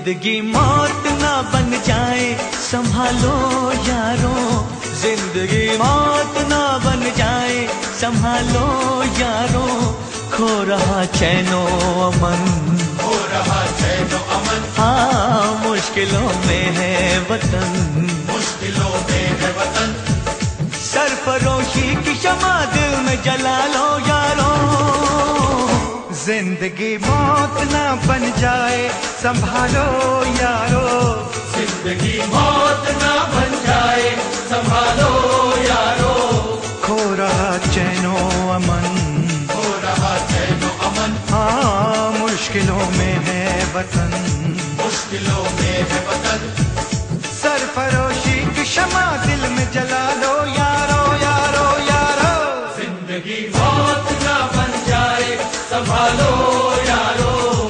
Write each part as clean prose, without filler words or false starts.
जिंदगी मौत ना बन जाए संभालो यारो, जिंदगी मौत ना बन जाए संभालो यारो, खो रहा चैनो अमन, खो रहा चैनो अमन, हाँ मुश्किलों में है वतन, मुश्किलों में है वतन। सरफरोशी की शमा दिल में जला लो यारो, जिंदगी मौत ना बन जाए संभालो यारो, जिंदगी मौत ना बन जाए संभालो यारो, खो रहा चैनो अमन, खो रहा चैनो अमन, हाँ मुश्किलों में है वतन, मुश्किलों में है वतन। सरफरोशी की शमा दिल में जला लो यारो यारो यारो, जिंदगी मौत ना बन जाए संभालो यारो।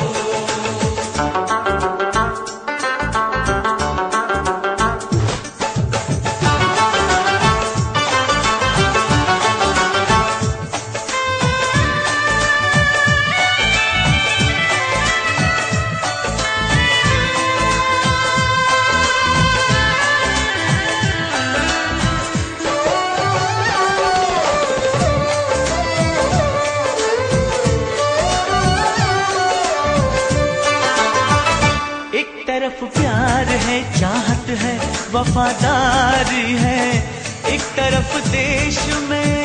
तरफ प्यार है, चाहत है, वफादारी है, एक तरफ देश में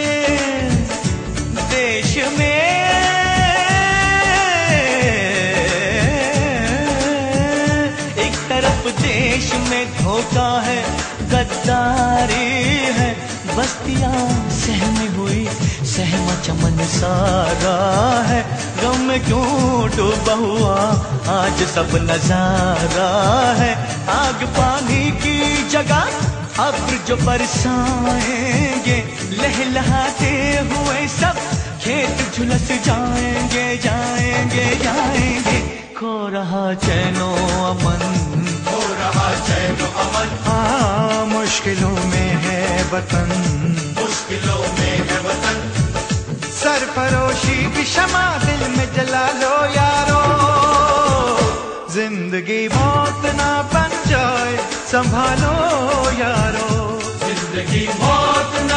एक तरफ देश में धोखा है, गद्दारी है, बस्तियां सहमी हुई सहमा चमन सारा है, गम में क्यों डूबा हुआ आज सब नजारा है, आग पानी की जगह अब्र जो बरसाएंगे, लहलहाते हुए सब खेत झुलस जाएंगे जाएंगे जाएंगे, खो रहा चैनो अमन, खो रहा चैनो अमन, हाँ मुश्किलों में है वतन, मुश्किलों में है वतन। सरफरोशी की शमा दिल में जला लो यारो, जिंदगी मौत ना बन जाए संभालो यारो, जिंदगी मौत ना